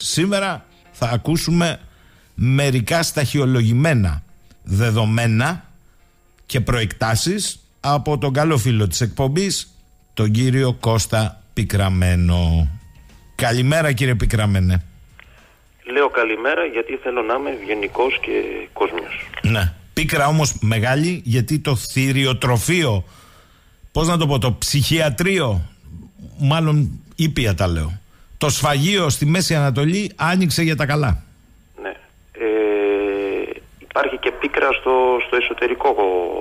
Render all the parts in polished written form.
Σήμερα θα ακούσουμε μερικά σταχυολογημένα δεδομένα και προεκτάσεις από τον καλό φίλο της εκπομπής, τον κύριο Κώστα Πικραμένο. Καλημέρα, κύριε Πικραμένε. Λέω καλημέρα γιατί θέλω να είμαι ευγενικός και κόσμιος. Ναι. Πίκρα όμως μεγάλη, γιατί το θηριοτροφείο, πώς να το πω, το ψυχιατρίο, μάλλον ήπια τα λέω, το σφαγείο στη Μέση Ανατολή άνοιξε για τα καλά. Ναι. Υπάρχει και πίκρα στο εσωτερικό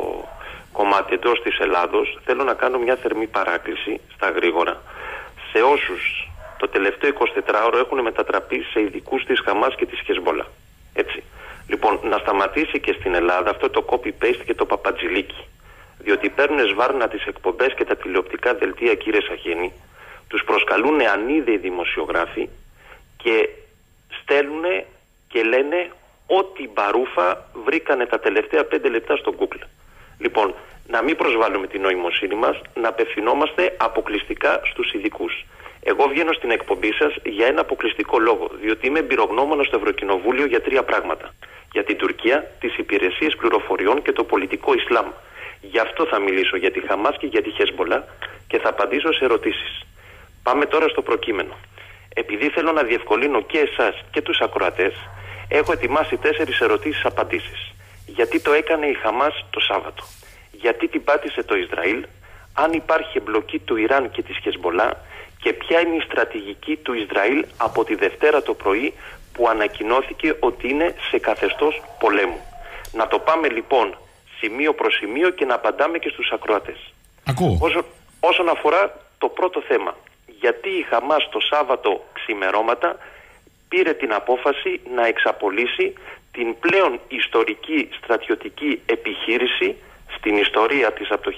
κομμάτι εντός της Ελλάδος. Θέλω να κάνω μια θερμή παράκληση στα γρήγορα σε όσους το τελευταίο 24ωρο έχουν μετατραπεί σε ειδικούς της Χαμάς και της Χεσμπολά. Έτσι. Λοιπόν, να σταματήσει και στην Ελλάδα αυτό το copy-paste και το παπατζηλίκι. Διότι παίρνουν σβάρνα τις εκπομπές και τα τηλεοπτικά δελτία, κύριε Σαχίνη, τους προσκαλούν ανίδεοι δημοσιογράφοι και στέλνουν και λένε ό,τι μπαρούφα βρήκανε τα τελευταία 5 λεπτά στο Google. Λοιπόν, να μην προσβάλλουμε την νοημοσύνη μας, να απευθυνόμαστε αποκλειστικά στους ειδικούς. Εγώ βγαίνω στην εκπομπή σας για ένα αποκλειστικό λόγο, διότι είμαι εμπειρογνώμονας στο Ευρωκοινοβούλιο για 3 πράγματα. Για την Τουρκία, τις υπηρεσίες πληροφοριών και το πολιτικό Ισλάμ. Γι' αυτό θα μιλήσω για τη Χαμάς και για τη Χεσμπολά και θα απαντήσω σε ερωτήσεις. Πάμε τώρα στο προκείμενο. Επειδή θέλω να διευκολύνω και εσάς και τους ακροατές, έχω ετοιμάσει 4 ερωτήσεις-απαντήσεις. Γιατί το έκανε η Χαμάς το Σάββατο? Γιατί την πάτησε το Ισραήλ? Αν υπάρχει εμπλοκή του Ιράν και της Χεσμπολά? Και ποια είναι η στρατηγική του Ισραήλ από τη Δευτέρα το πρωί που ανακοινώθηκε ότι είναι σε καθεστώς πολέμου? Να το πάμε λοιπόν σημείο προς σημείο και να απαντάμε και στους ακροατές. Ακούω. Όσον αφορά το πρώτο θέμα, γιατί η Χαμάς το Σάββατο ξημερώματα πήρε την απόφαση να εξαπολύσει την πλέον ιστορική στρατιωτική επιχείρηση στην ιστορία της από το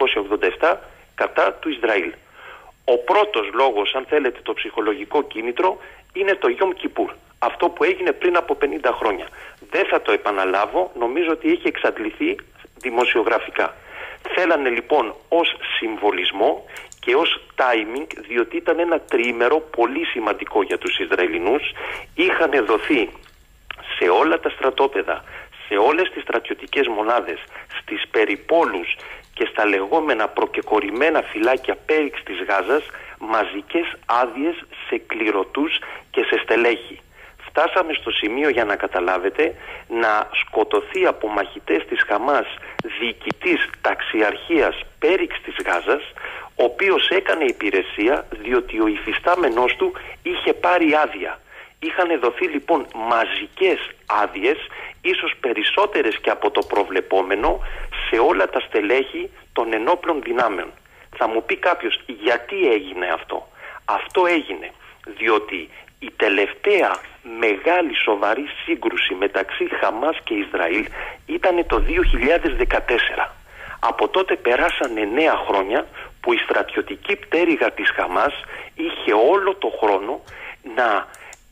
1987 κατά του Ισραήλ. Ο πρώτος λόγος, αν θέλετε, το ψυχολογικό κίνητρο, είναι το Γιόμ Κιπούρ. Αυτό που έγινε πριν από 50 χρόνια. Δεν θα το επαναλάβω, νομίζω ότι έχει εξαντληθεί δημοσιογραφικά. Θέλανε λοιπόν ως συμβολισμό και ως timing, διότι ήταν ένα τριήμερο πολύ σημαντικό για τους Ισραηλινούς. Είχαν δοθεί σε όλα τα στρατόπεδα, σε όλες τις στρατιωτικές μονάδες, στις περιπόλους και στα λεγόμενα προκεκορημένα φυλάκια πέριξ της Γάζας μαζικές άδειες σε κληρωτούς και σε στελέχη. Φτάσαμε στο σημείο, για να καταλάβετε, να σκοτωθεί από μαχητές της Χαμάς διοικητής ταξιαρχίας πέριξ της Γάζας, ο οποίος έκανε υπηρεσία διότι ο υφιστάμενός του είχε πάρει άδεια. Είχαν δοθεί λοιπόν μαζικές άδειες, ίσως περισσότερες και από το προβλεπόμενο, σε όλα τα στελέχη των ενόπλων δυνάμεων. Θα μου πει κάποιος, γιατί έγινε αυτό? Αυτό έγινε διότι η τελευταία μεγάλη σοβαρή σύγκρουση μεταξύ Χαμάς και Ισραήλ ήταν το 2014. Από τότε περάσανε 9 χρόνια που η στρατιωτική πτέρυγα της Χαμάς είχε όλο το χρόνο να,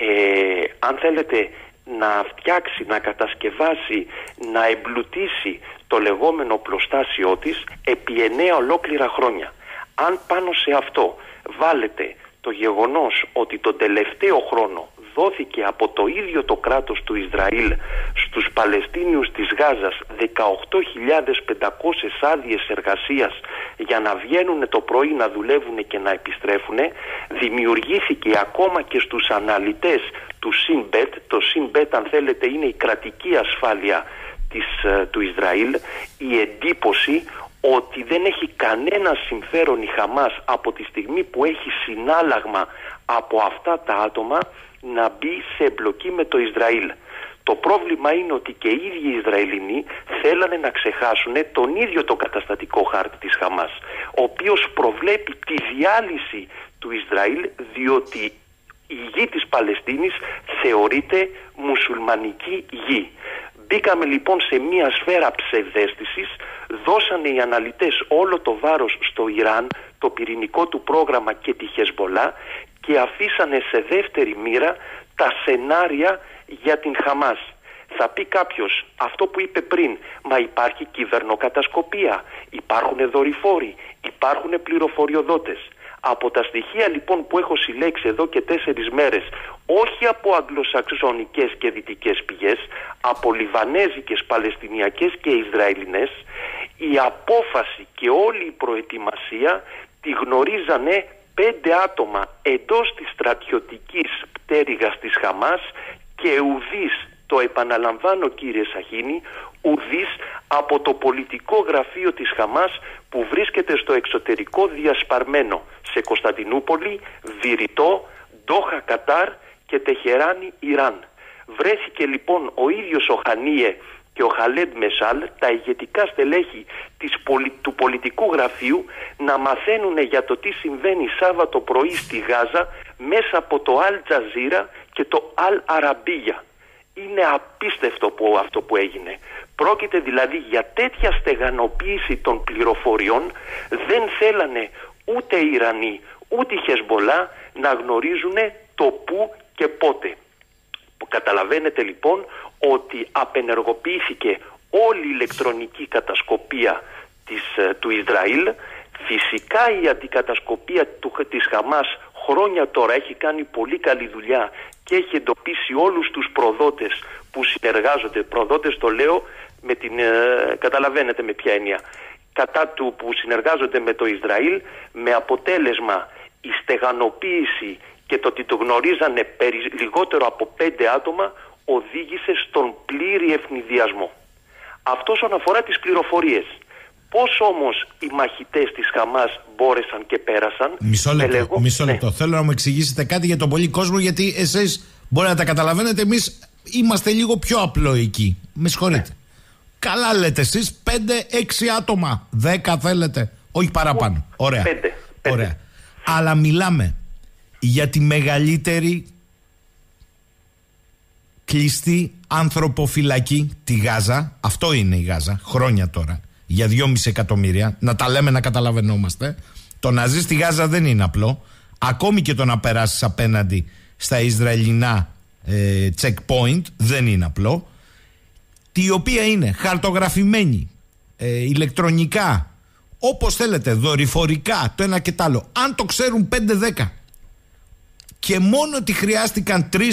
αν θέλετε, να φτιάξει, να κατασκευάσει, να εμπλουτίσει το λεγόμενο πλωστάσιό της επί 9 ολόκληρα χρόνια. Αν πάνω σε αυτό βάλετε το γεγονός ότι τον τελευταίο χρόνο δόθηκε από το ίδιο το κράτος του Ισραήλ στους Παλαιστίνιους της Γάζας 18.500 άδειες εργασίας για να βγαίνουν το πρωί να δουλεύουν και να επιστρέφουν, δημιουργήθηκε ακόμα και στους αναλυτές του Σινμπέτ, το Σινμπέτ αν θέλετε είναι η κρατική ασφάλεια του Ισραήλ, η εντύπωση ότι δεν έχει κανένα συμφέρον η Χαμάς από τη στιγμή που έχει συνάλλαγμα από αυτά τα άτομα να μπει σε εμπλοκή με το Ισραήλ. Το πρόβλημα είναι ότι και οι ίδιοι οι Ισραηλινοί θέλανε να ξεχάσουν τον ίδιο το καταστατικό χάρτη της Χαμάς, ο οποίος προβλέπει τη διάλυση του Ισραήλ διότι η γη της Παλαιστίνης θεωρείται μουσουλμανική γη. Μπήκαμε λοιπόν σε μια σφαίρα ψευδαίσθησης, δώσανε οι αναλυτές όλο το βάρος στο Ιράν, το πυρηνικό του πρόγραμμα και τη Χεσμπολά και αφήσανε σε δεύτερη μοίρα τα σενάρια για την Χαμάς. Θα πει κάποιος αυτό που είπε πριν, μα υπάρχει κυβερνοκατασκοπία, υπάρχουν δορυφόροι, υπάρχουν πληροφοριοδότες. Από τα στοιχεία λοιπόν που έχω συλλέξει εδώ και 4 μέρες, όχι από αγγλοσαξονικές και δυτικές πηγές, από λιβανέζικες, παλαιστινιακές και Ισραηλινές, η απόφαση και όλη η προετοιμασία τη γνωρίζανε 5 άτομα εντός της στρατιωτικής πτέρυγας της Χαμάς και ουδής, το επαναλαμβάνω κύριε Σαχίνη, ουδής από το πολιτικό γραφείο της Χαμάς που βρίσκεται στο εξωτερικό διασπαρμένο σε Κωνσταντινούπολη, Βηρητό, Ντόχα Κατάρ και Τεχεράνη Ιράν. Βρέθηκε λοιπόν ο ίδιος ο Χανίε και ο Χαλέντ Μεσάλ, τα ηγετικά στελέχη του πολιτικού γραφείου, να μαθαίνουν για το τι συμβαίνει Σάββατο πρωί στη Γάζα μέσα από το Αλ Τζαζίρα και το Αλ Αραμπίγια. Είναι απίστευτο αυτό που έγινε. Πρόκειται δηλαδή για τέτοια στεγανοποίηση των πληροφοριών, δεν θέλανε ούτε οι Ιρανοί ούτε οι Χεσμολά να γνωρίζουν το πού και πότε. Καταλαβαίνετε λοιπόν ότι απενεργοποιήθηκε όλη η ηλεκτρονική κατασκοπία του Ισραήλ. Φυσικά η αντικατασκοπία της Χαμάς χρόνια τώρα έχει κάνει πολύ καλή δουλειά και έχει εντοπίσει όλους τους προδότες που συνεργάζονται. Προδότες το λέω με καταλαβαίνετε με ποια έννοια. Κατά του που συνεργάζονται με το Ισραήλ, με αποτέλεσμα η στεγανοποίηση και το ότι το γνωρίζανε λιγότερο από 5 άτομα οδήγησε στον πλήρη ευνηδιασμό. Αυτό όσον αφορά τις πληροφορίες. Πώς όμως οι μαχητές της Χαμάς μπόρεσαν και πέρασαν? Μισό λεπτό. Θέλω να μου εξηγήσετε κάτι για τον πολύ κόσμο, γιατί εσείς μπορεί να τα καταλαβαίνετε, εμείς είμαστε λίγο πιο απλοϊκοί. Με συγχωρείτε. Καλά λέτε εσείς, 5-6 άτομα, 10 θέλετε, όχι παραπάνω. Ωραία. 5. Ωραία. Αλλά μιλάμε για τη μεγαλύτερη κλειστή ανθρωποφυλακή, τη Γάζα. Αυτό είναι η Γάζα, χρόνια τώρα. Για 2,5 εκατομμύρια, να τα λέμε να καταλαβαίνόμαστε. Το να ζει στη Γάζα δεν είναι απλό. Ακόμη και το να περάσεις απέναντι στα Ισραηλινά checkpoint δεν είναι απλό. Η οποία είναι χαρτογραφημένη, ηλεκτρονικά, όπως θέλετε, δορυφορικά, το ένα και το άλλο. Αν το ξέρουν 5-10 και μόνο ότι χρειάστηκαν 3-3.500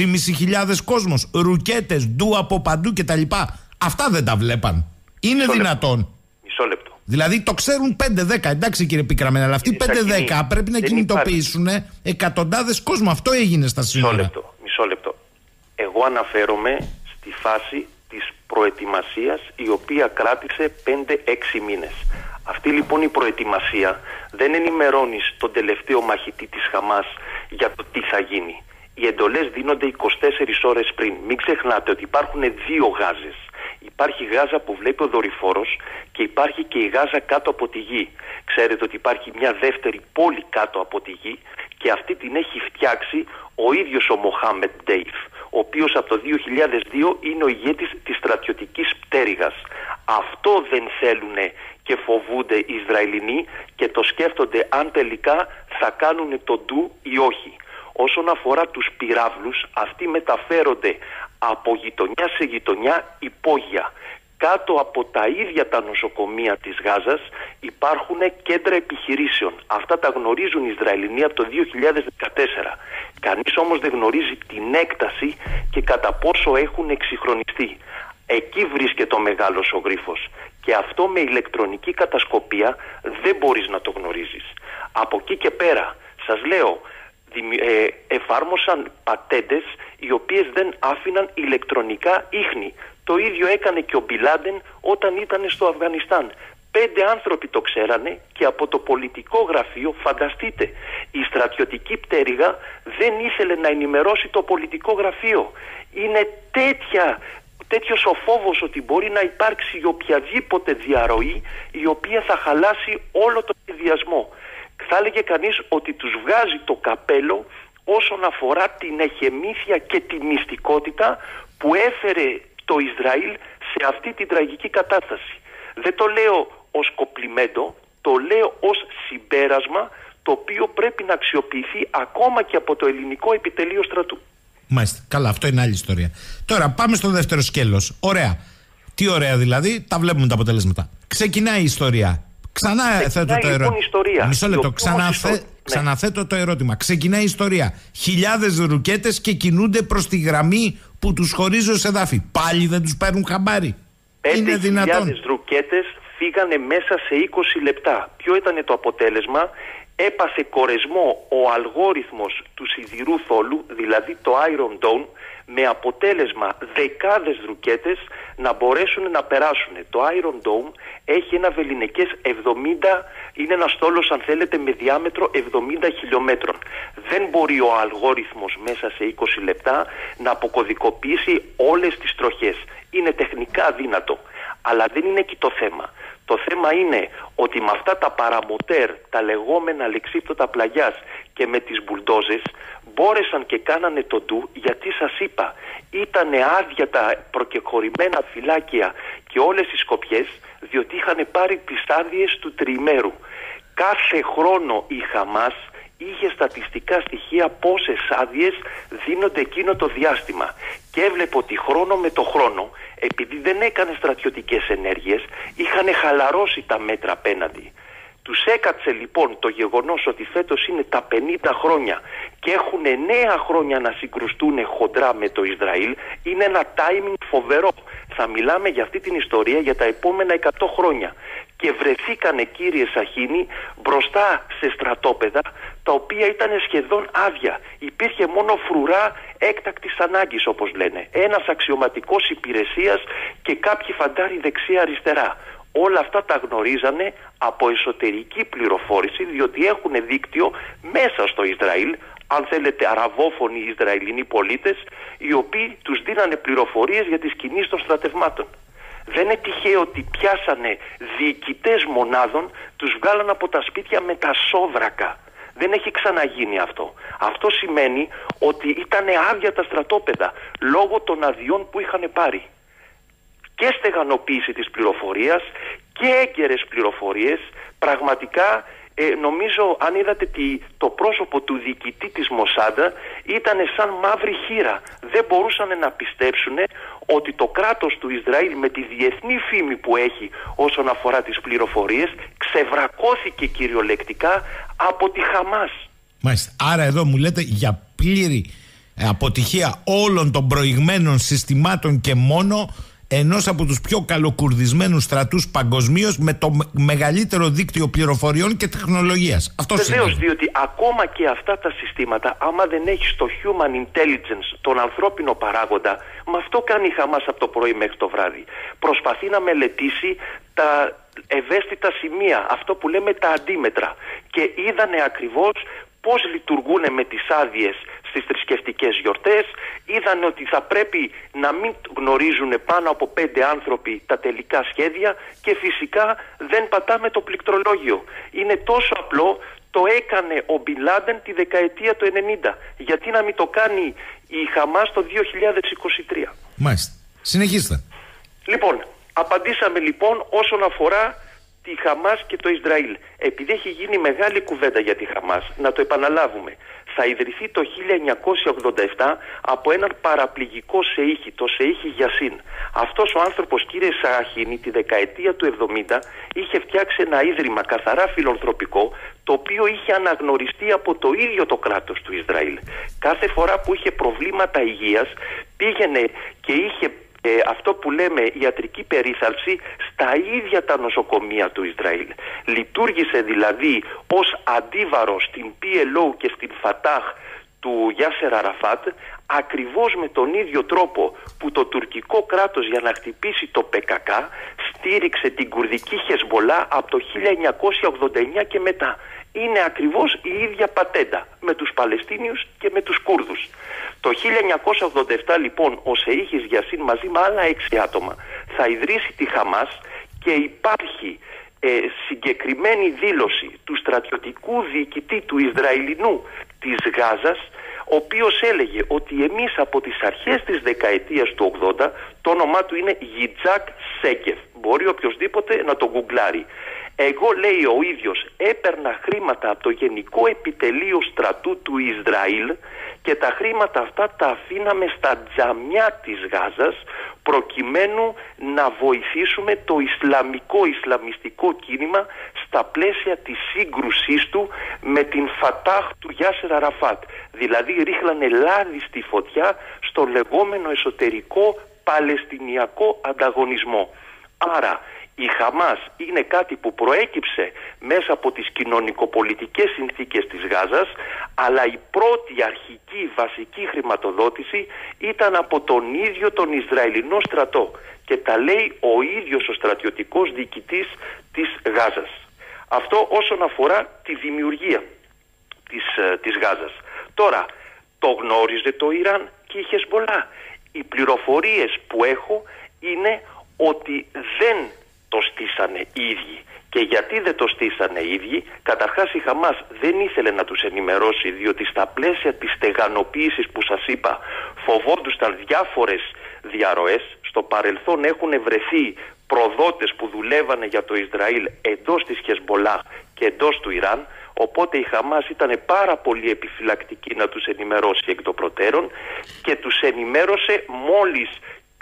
κόσμος, ρουκέτες, ντου από παντού κτλ. Αυτά δεν τα βλέπαν. Είναι δυνατόν? Μισό λεπτό. Δηλαδή το ξέρουν 5-10, εντάξει κύριε Πικραμένα, αλλά αυτοί 5-10 πρέπει να κινητοποιήσουν εκατοντάδες κόσμο. Αυτό έγινε στα σύνορα. Μισό λεπτό. Εγώ αναφέρομαι στη φάση της προετοιμασίας, η οποία κράτησε 5-6 μήνες. Αυτή λοιπόν η προετοιμασία δεν ενημερώνει τον τελευταίο μαχητή της Χαμάς για το τι θα γίνει. Οι εντολές δίνονται 24 ώρες πριν. Μην ξεχνάτε ότι υπάρχουν 2 Γάζες. Υπάρχει η Γάζα που βλέπει ο δορυφόρος και υπάρχει και η Γάζα κάτω από τη γη. Ξέρετε ότι υπάρχει μια δεύτερη πόλη κάτω από τη γη και αυτή την έχει φτιάξει ο ίδιος ο Μοχάμεντ Ντέιφ, ο οποίος από το 2002 είναι ο ηγέτης της στρατιωτικής πτέρυγας. Αυτό δεν θέλουν και φοβούνται οι Ισραηλινοί και το σκέφτονται αν τελικά θα κάνουν το ντου ή όχι. Όσον αφορά τους πυράβλους, αυτοί μεταφέρονται από γειτονιά σε γειτονιά υπόγεια. Κάτω από τα ίδια τα νοσοκομεία της Γάζας υπάρχουν κέντρα επιχειρήσεων. Αυτά τα γνωρίζουν οι Ισραηλινοί από το 2014. Κανείς όμως δεν γνωρίζει την έκταση και κατά πόσο έχουν εξυγχρονιστεί. Εκεί βρίσκεται ο μεγάλος ο γρίφος. Και αυτό με ηλεκτρονική κατασκοπία δεν μπορείς να το γνωρίζεις. Από εκεί και πέρα, σας λέω, εφάρμοσαν πατέντες οι οποίες δεν άφηναν ηλεκτρονικά ίχνη. Το ίδιο έκανε και ο Μπιν Λάντεν όταν ήταν στο Αφγανιστάν. 5 άνθρωποι το ξέρανε και από το πολιτικό γραφείο, φανταστείτε, η στρατιωτική πτέρυγα δεν ήθελε να ενημερώσει το πολιτικό γραφείο. Είναι τέτοιος ο φόβος ότι μπορεί να υπάρξει οποιαδήποτε διαρροή η οποία θα χαλάσει όλο το σχεδιασμό. Θα έλεγε κανείς ότι τους βγάζει το καπέλο όσον αφορά την εχεμήθεια και τη μυστικότητα που έφερε το Ισραήλ σε αυτή την τραγική κατάσταση. Δεν το λέω ως κοπλιμέντο, το λέω ως συμπέρασμα το οποίο πρέπει να αξιοποιηθεί ακόμα και από το ελληνικό επιτελείο στρατού. Μάλιστα. Καλά, αυτό είναι άλλη ιστορία. Τώρα πάμε στο δεύτερο σκέλος. Ωραία. Τι ωραία δηλαδή, τα βλέπουμε τα αποτελέσματα. Ξεκινάει η ιστορία. Ξανά θέτω το ερώτημα. Μισό λεπτό. ξαναθέτω το ερώτημα. Ξεκινάει η ιστορία. Χιλιάδες ρουκέτες και κινούνται προς τη γραμμή που τους χωρίζει ως εδάφη. Πάλι δεν τους παίρνουν χαμπάρι? 5.000 ρουκέτες φύγανε μέσα σε 20 λεπτά. Ποιο ήταν το αποτέλεσμα? Έπασε κορεσμό ο αλγόριθμος του σιδηρού θόλου, δηλαδή το Iron Dome, με αποτέλεσμα δεκάδες ρουκέτες να μπορέσουν να περάσουν. Το Iron Dome έχει ένα βεληνικές 70, είναι ένας στόλος αν θέλετε με διάμετρο 70 χιλιόμετρων. Δεν μπορεί ο αλγόριθμος μέσα σε 20 λεπτά να αποκωδικοποιήσει όλες τις τροχές. Είναι τεχνικά αδύνατο, αλλά δεν είναι εκεί το θέμα. Το θέμα είναι ότι με αυτά τα παραμοτέρ, τα λεγόμενα αλεξίπτωτα πλαγιάς και με τις μπουλντόζες μπόρεσαν και κάνανε το ντου, γιατί σας είπα, ήτανε άδεια τα προκεχωρημένα φυλάκια και όλες οι σκοπιές, διότι είχαν πάρει τις άδειες του τριημέρου. Κάθε χρόνο η Χαμάς είχε στατιστικά στοιχεία πόσες άδειες δίνονται εκείνο το διάστημα και έβλεπε ότι χρόνο με το χρόνο, επειδή δεν έκανε στρατιωτικές ενέργειες, είχαν χαλαρώσει τα μέτρα απέναντι. Τους έκατσε λοιπόν το γεγονός ότι φέτος είναι τα 50 χρόνια και έχουν 9 χρόνια να συγκρουστούν χοντρά με το Ισραήλ. Είναι ένα timing φοβερό. Θα μιλάμε για αυτή την ιστορία για τα επόμενα 100 χρόνια. Και βρεθήκανε, κύριε Σαχίνη, μπροστά σε στρατόπεδα τα οποία ήταν σχεδόν άδεια. Υπήρχε μόνο φρουρά έκτακτης ανάγκης, όπως λένε. Ένας αξιωματικός υπηρεσίας και κάποιοι φαντάροι δεξιά-αριστερά. Όλα αυτά τα γνωρίζανε από εσωτερική πληροφόρηση, διότι έχουν δίκτυο μέσα στο Ισραήλ, αν θέλετε αραβόφωνοι Ισραηλινοί πολίτες, οι οποίοι τους δίνανε πληροφορίες για τις κινήσεις των στρατευμάτων. Δεν είναι τυχαίο ότι πιάσανε διοικητές μονάδων, τους βγάλαν από τα σπίτια με τα σόβρακα. Δεν έχει ξαναγίνει αυτό. Αυτό σημαίνει ότι ήταν άδεια τα στρατόπεδα λόγω των αδειών που είχαν πάρει. Και στεγανοποίηση της πληροφορίας και έγκαιρες πληροφορίες. Πραγματικά νομίζω, αν είδατε το πρόσωπο του διοικητή της Μοσάντα, ήταν σαν μαύρη χήρα. Δεν μπορούσαν να πιστέψουν ότι το κράτος του Ισραήλ, με τη διεθνή φήμη που έχει όσον αφορά τις πληροφορίες, ξεβρακώθηκε κυριολεκτικά από τη Χαμάς. Μάλιστα. Άρα εδώ μου λέτε για πλήρη αποτυχία όλων των προηγμένων συστημάτων και μόνο ενός από τους πιο καλοκουρδισμένους στρατούς παγκοσμίως, με το μεγαλύτερο δίκτυο πληροφοριών και τεχνολογίας. Αυτό σημαίνει. Βεβαίως, διότι ακόμα και αυτά τα συστήματα, άμα δεν έχεις το human intelligence, τον ανθρώπινο παράγοντα, με αυτό κάνει η Χαμάς από το πρωί μέχρι το βράδυ. Προσπαθεί να μελετήσει τα ευαίσθητα σημεία, αυτό που λέμε τα αντίμετρα. Και είδανε ακριβώς πώς λειτουργούν με τις άδειες στις θρησκευτικές γιορτές, είδαν ότι θα πρέπει να μην γνωρίζουν πάνω από 5 άνθρωποι τα τελικά σχέδια και φυσικά δεν πατάμε το πληκτρολόγιο. Είναι τόσο απλό, το έκανε ο Μπιν Λάντεν τη δεκαετία του 90. Γιατί να μην το κάνει η Χαμάς το 2023. Μάλιστα. Συνεχίστε. Λοιπόν, απαντήσαμε λοιπόν όσον αφορά τη Χαμάς και το Ισραήλ. Επειδή έχει γίνει μεγάλη κουβέντα για τη Χαμάς, να το επαναλάβουμε. Θα ιδρυθεί το 1987 από έναν παραπληγικό σεΐχη, το σεΐχη Γιασίν. Αυτός ο άνθρωπος, κύριε Σαχίνη, τη δεκαετία του 70 είχε φτιάξει ένα ίδρυμα καθαρά φιλανθρωπικό, το οποίο είχε αναγνωριστεί από το ίδιο το κράτος του Ισραήλ. Κάθε φορά που είχε προβλήματα υγείας πήγαινε και είχε αυτό που λέμε ιατρική περίθαλψη στα ίδια τα νοσοκομεία του Ισραήλ. Λειτουργήσε δηλαδή ως αντίβαρο στην PLO και στην Φατάχ του Γιάσερ Αραφάτ, ακριβώς με τον ίδιο τρόπο που το τουρκικό κράτος, για να χτυπήσει το ΠΚΚ, στήριξε την κουρδική Χεσμολά από το 1989 και μετά. Είναι ακριβώς η ίδια πατέντα με τους Παλαιστίνιους και με τους Κούρδους. Το 1987 λοιπόν ο Σεΐχης Γιασίν μαζί με άλλα 6 άτομα θα ιδρύσει τη Χαμάς και υπάρχει συγκεκριμένη δήλωση του στρατιωτικού διοικητή του Ισραηλινού της Γάζας, ο οποίος έλεγε ότι εμείς από τις αρχές της δεκαετίας του 80, το όνομά του είναι Γιτζάκ Σέκεφ, μπορεί οποιοσδήποτε να το γκουγκλάρει, Εγώ, λέει ο ίδιος, έπαιρνα χρήματα από το Γενικό Επιτελείο Στρατού του Ισραήλ και τα χρήματα αυτά τα αφήναμε στα τζαμιά της Γάζας προκειμένου να βοηθήσουμε το ισλαμιστικό κίνημα στα πλαίσια της σύγκρουσής του με την Φατάχ του Γιάσερ Αραφάτ. Δηλαδή ρίχνανε λάδι στη φωτιά στο λεγόμενο εσωτερικό παλαιστινιακό ανταγωνισμό. Άρα η Χαμάς είναι κάτι που προέκυψε μέσα από τις κοινωνικοπολιτικές συνθήκες της Γάζας, αλλά η πρώτη αρχική βασική χρηματοδότηση ήταν από τον ίδιο τον Ισραηλινό στρατό και τα λέει ο ίδιος ο στρατιωτικός διοικητής της Γάζας. Αυτό όσον αφορά τη δημιουργία της Γάζας. Τώρα, το γνώριζε το Ιράν και η Χεσμπολά. Οι πληροφορίες που έχω είναι ότι δεν το στήσανε οι ίδιοι. Και γιατί δεν το στήσανε οι ίδιοι? Καταρχάς η Χαμάς δεν ήθελε να τους ενημερώσει, διότι στα πλαίσια της στεγανοποίησης που σας είπα φοβόντουσαν διάφορες διαρροές. Στο παρελθόν έχουν βρεθεί προδότες που δουλεύανε για το Ισραήλ εντός της Χεσμπολά και εντός του Ιράν. Οπότε η Χαμάς ήταν πάρα πολύ επιφυλακτική να τους ενημερώσει εκ των προτέρων και τους ενημέρωσε μόλις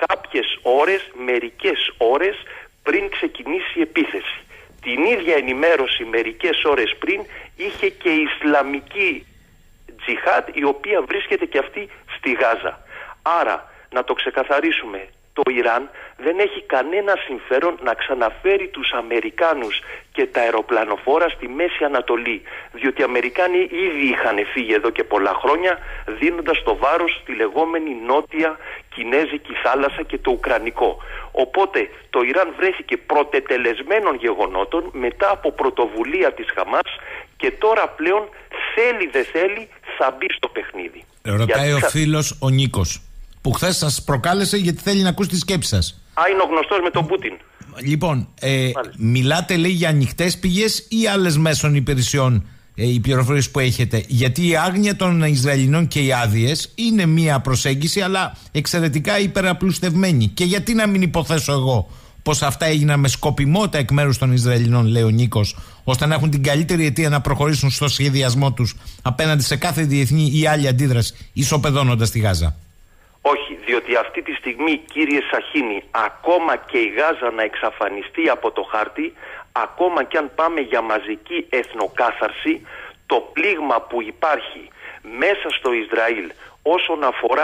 μερικές ώρες πριν ξεκινήσει η επίθεση. Την ίδια ενημέρωση μερικές ώρες πριν είχε και η Ισλαμική Τζιχάντ, η οποία βρίσκεται και αυτή στη Γάζα. Άρα, να το ξεκαθαρίσουμε, το Ιράν δεν έχει κανένα συμφέρον να ξαναφέρει τους Αμερικάνους και τα αεροπλανοφόρα στη Μέση Ανατολή, διότι οι Αμερικάνοι ήδη είχαν φύγει εδώ και πολλά χρόνια, δίνοντας το βάρος στη λεγόμενη νότια Κινέζικη θάλασσα και το Ουκρανικό. Οπότε το Ιράν βρέθηκε πρωτετελεσμένων γεγονότων μετά από πρωτοβουλία της Χαμάς και τώρα πλέον θέλει δεν θέλει θα μπει στο παιχνίδι. Ρωτάει ο φίλος ο Νίκος, που χθες σας προκάλεσε γιατί θέλει να ακούσει τη σκέψη σας. Είναι ο γνωστός με τον Πούτιν. Λοιπόν, μιλάτε, λέει, για ανοιχτές πηγές ή άλλες μέσων υπηρεσιών οι πληροφορίες που έχετε? Γιατί η άγνοια των Ισραηλινών και οι άδειες είναι μία προσέγγιση, αλλά εξαιρετικά υπεραπλουστευμένη. Και γιατί να μην υποθέσω εγώ πως αυτά έγιναν με σκοπιμότητα εκ μέρους των Ισραηλινών, λέει ο Νίκος, ώστε να έχουν την καλύτερη αιτία να προχωρήσουν στο σχεδιασμό τους απέναντι σε κάθε διεθνή ή άλλη αντίδραση, ισοπεδώνοντας τη Γάζα. Όχι, διότι αυτή τη στιγμή, κύριε Σαχίνη, ακόμα και η Γάζα να εξαφανιστεί από το χάρτη, ακόμα και αν πάμε για μαζική εθνοκάθαρση, το πλήγμα που υπάρχει μέσα στο Ισραήλ όσον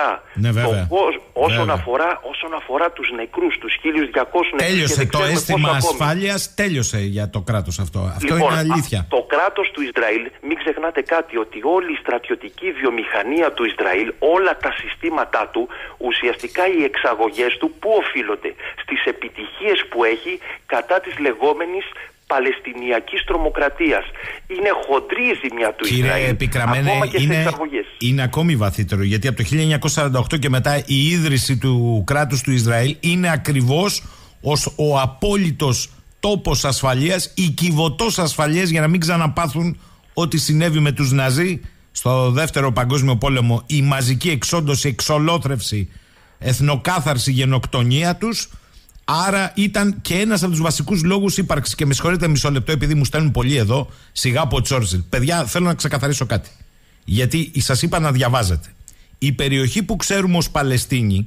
αφορά τους νεκρούς, τους 1.200 νεκρούς. Τέλειωσε το αίσθημα ασφάλειας, τέλειωσε για το κράτος αυτό. Αυτό είναι αλήθεια. Το κράτος του Ισραήλ, μην ξεχνάτε κάτι, ότι όλη η στρατιωτική βιομηχανία του Ισραήλ, όλα τα συστήματά του, ουσιαστικά οι εξαγωγές του, πού οφείλονται? Στις επιτυχίες που έχει κατά της λεγόμενης Παλαιστινιακής τρομοκρατίας. Είναι χοντρή η ζημιά του Ισραήλ. Επικραμένε, ακόμα και στις εξαγωγές. Είναι ακόμη βαθύτερο, γιατί από το 1948 και μετά η ίδρυση του κράτους του Ισραήλ είναι ακριβώς ως ο απόλυτος τόπος ασφαλείας, η κυβωτός ασφαλείας, για να μην ξαναπάθουν ό,τι συνέβη με τους Ναζί στο Δεύτερο Παγκόσμιο Πόλεμο, η μαζική εξόντωση, εξολόθρευση, εθνοκάθαρση, γενοκτονία τους. Άρα ήταν και ένας από τους βασικούς λόγους ύπαρξης. Και με συγχωρείτε μισό λεπτό, επειδή μου στέλνουν πολλοί εδώ, σιγά από Τσόρτσιλ. Παιδιά, θέλω να ξεκαθαρίσω κάτι. Γιατί σας είπα να διαβάζετε. Η περιοχή που ξέρουμε ως Παλαιστίνη,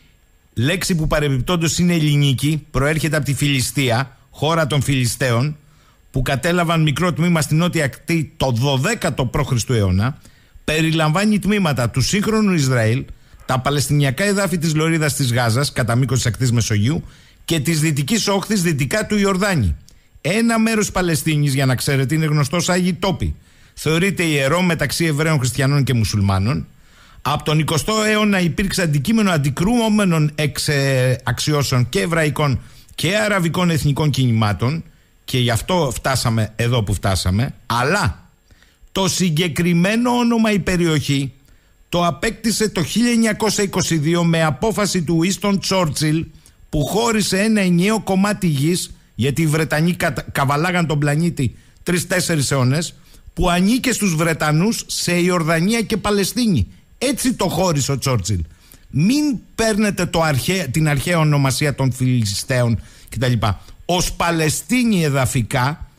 λέξη που παρεμπιπτόντως είναι ελληνική, προέρχεται από τη Φιλιστία, χώρα των Φιλιστέων, που κατέλαβαν μικρό τμήμα στην νότια ακτή το 12ο π.Χ. αιώνα, περιλαμβάνει τμήματα του σύγχρονου Ισραήλ, τα παλαιστινιακά εδάφη της Λωρίδας της Γάζας, κατά μήκος της ακτής Μεσογείου, και της δυτικής όχθης δυτικά του Ιορδάνη. Ένα μέρος Παλαιστίνης, για να ξέρετε, είναι γνωστός Άγιοι Τόποι. Θεωρείται ιερό μεταξύ Εβραίων, Χριστιανών και Μουσουλμάνων. Από τον 20ο αιώνα υπήρξε αντικείμενο αντικρούομενων αξιώσεων και εβραϊκών και αραβικών εθνικών κινημάτων, και γι' αυτό φτάσαμε εδώ που φτάσαμε. Αλλά το συγκεκριμένο όνομα η περιοχή το απέκτησε το 1922 με απόφαση του Winston Churchill, που χώρισε ένα ενιαίο κομμάτι γης, γιατί οι Βρετανοί καβαλάγαν τον πλανήτη 3-4 αιώνες, που ανήκε στους Βρετανούς σε Ιορδανία και Παλαιστίνη. Έτσι το χώρισε ο Churchill. Μην παίρνετε την αρχαία ονομασία των Φιλιστέων κτλ. Ως Παλαιστίνη εδαφικά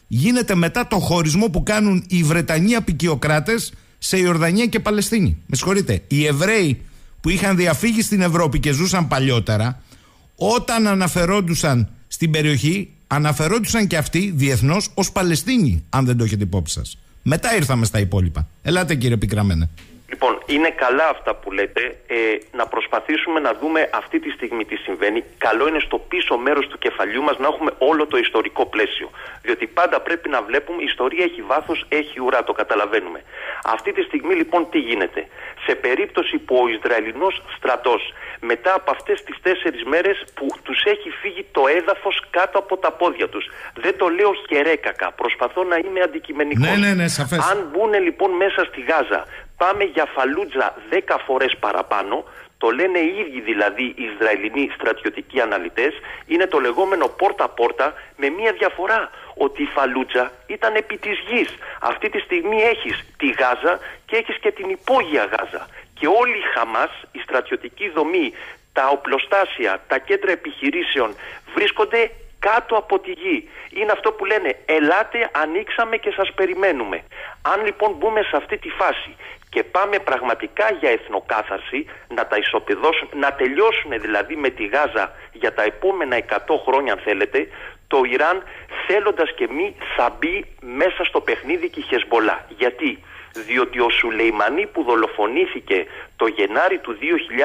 γίνεται μετά το χωρισμό που κάνουν οι Βρετανοί απικιοκράτες σε Ιορδανία και Παλαιστίνη. Με συγχωρείτε. Οι Εβραίοι που είχαν διαφύγει στην Ευρώπη και ζούσαν παλιότερα, όταν αναφερόντουσαν στην περιοχή, αναφερόντουσαν και αυτοί διεθνώς ως Παλαιστίνοι, αν δεν το έχετε υπόψη σας. Μετά ήρθαμε στα υπόλοιπα. Ελάτε, κύριε Πικραμένε. Λοιπόν, είναι καλά αυτά που λέτε. Να προσπαθήσουμε να δούμε αυτή τη στιγμή τι συμβαίνει. Καλό είναι στο πίσω μέρος του κεφαλιού μας να έχουμε όλο το ιστορικό πλαίσιο. Διότι πάντα πρέπει να βλέπουμε, η ιστορία έχει βάθος, έχει ουρά, το καταλαβαίνουμε. Αυτή τη στιγμή λοιπόν τι γίνεται? Σε περίπτωση που ο Ισραηλινός στρατός μετά από αυτές τις 4 μέρες που τους έχει φύγει το έδαφος κάτω από τα πόδια τους, δεν το λέω χερέκακα, προσπαθώ να είμαι αντικειμενικός. Ναι, σαφές. Αν μπουν λοιπόν μέσα στη Γάζα, πάμε για Φαλούτζα 10 φορές παραπάνω, το λένε οι ίδιοι δηλαδή οι Ισραηλινοί στρατιωτικοί αναλυτές, είναι το λεγόμενο πόρτα-πόρτα, με μία διαφορά, ότι η Φαλούτζα ήταν επί της γης. Αυτή τη στιγμή έχεις τη Γάζα και έχεις και την υπόγεια Γάζα. Και όλη η Χαμάς, η στρατιωτική δομή, τα οπλοστάσια, τα κέντρα επιχειρήσεων βρίσκονται κάτω από τη γη. Είναι αυτό που λένε, ελάτε, ανοίξαμε και σας περιμένουμε. Αν λοιπόν μπούμε σε αυτή τη φάση και πάμε πραγματικά για εθνοκάθαρση, να τα ισοπεδώσουν, να τελειώσουν δηλαδή με τη Γάζα για τα επόμενα 100 χρόνια αν θέλετε, το Ιράν θέλοντας και μη θα μπει μέσα στο παιχνίδι και η Χεσμπολά. Γιατί? Διότι ο Σουλεϊμανί που δολοφονήθηκε το Γενάρη του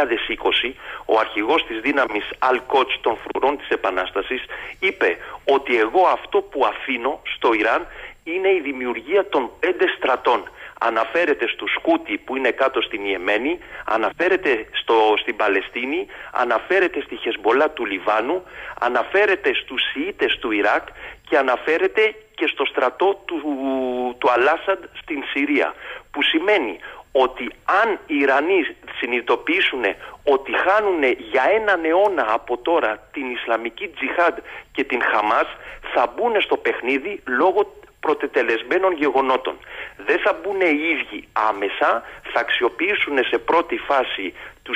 2020, ο αρχηγός της δύναμης Αλ-Κότς των φρουρών της Επανάστασης, είπε ότι εγώ αυτό που αφήνω στο Ιράν είναι η δημιουργία των 5 στρατών. Αναφέρεται στους Χούτι που είναι κάτω στην Ιεμένη, αναφέρεται στην Παλαιστίνη, αναφέρεται στη Χεσμπολά του Λιβάνου, αναφέρεται στους Σιήτες του Ιράκ και αναφέρεται και στο στρατό του Αλάσαντ στην Συρία. Που σημαίνει ότι αν οι Ιρανοί συνειδητοποιήσουν ότι χάνουν για έναν αιώνα από τώρα την Ισλαμική Τζιχάντ και την Χαμάς, θα μπουν στο παιχνίδι λόγω προτετελεσμένων γεγονότων. Δεν θα μπουν οι ίδιοι άμεσα, θα αξιοποιήσουν σε πρώτη φάση τους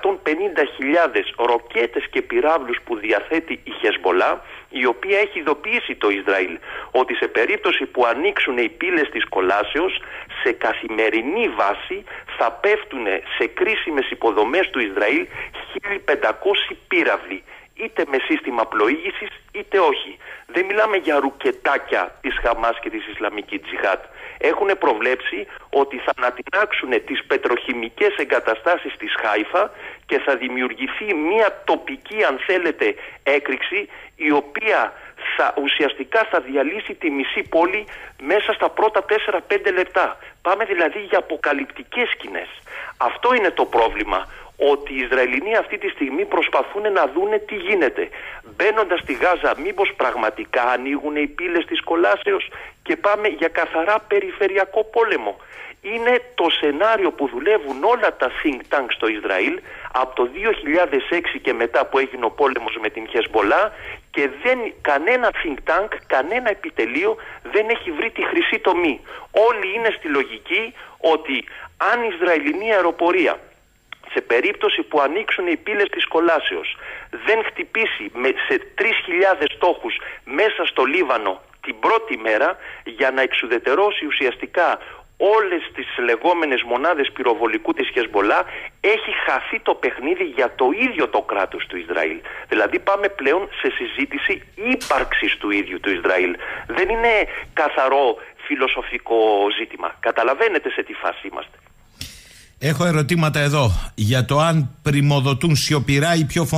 150.000 ροκέτες και πυράβλους που διαθέτει η Χεσμπολά, η οποία έχει ειδοποιήσει το Ισραήλ ότι σε περίπτωση που ανοίξουν οι πύλες της κολάσεως, σε καθημερινή βάση θα πέφτουν σε κρίσιμες υποδομές του Ισραήλ 1.500 πύραυλοι, είτε με σύστημα πλοήγησης είτε όχι. Δεν μιλάμε για ρουκετάκια της Χαμάς και της Ισλαμικής Τζιχάντ. Έχουν προβλέψει ότι θα ανατινάξουν τις πετροχημικές εγκαταστάσεις της Χάιφα και θα δημιουργηθεί μια τοπική, αν θέλετε, έκρηξη, η οποία ουσιαστικά θα διαλύσει τη μισή πόλη μέσα στα πρώτα 4-5 λεπτά. Πάμε δηλαδή για αποκαλυπτικές σκηνές. Αυτό είναι το πρόβλημα. Ότι οι Ισραηλινοί αυτή τη στιγμή προσπαθούν να δούνε τι γίνεται. Μπαίνοντας στη Γάζα, μήπως πραγματικά ανοίγουν οι πύλες της κολάσεως και πάμε για καθαρά περιφερειακό πόλεμο. Είναι το σενάριο που δουλεύουν όλα τα think tank στο Ισραήλ από το 2006 και μετά που έγινε ο πόλεμος με την Χεσμπολά, και κανένα think tank, κανένα επιτελείο δεν έχει βρει τη χρυσή τομή. Όλοι είναι στη λογική ότι αν η Ισραηλινή αεροπορία σε περίπτωση που ανοίξουν οι πύλες της κολάσεως δεν χτυπήσει σε 3.000 στόχους μέσα στο Λίβανο την πρώτη μέρα, για να εξουδετερώσει ουσιαστικά όλες τις λεγόμενες μονάδες πυροβολικού της Χεσμπολά, έχει χαθεί το παιχνίδι για το ίδιο το κράτος του Ισραήλ. Δηλαδή πάμε πλέον σε συζήτηση ύπαρξης του ίδιου του Ισραήλ. Δεν είναι καθαρό φιλοσοφικό ζήτημα. Καταλαβαίνετε σε τι φάση είμαστε. Έχω ερωτήματα εδώ για το αν πριμοδοτούν σιωπηρά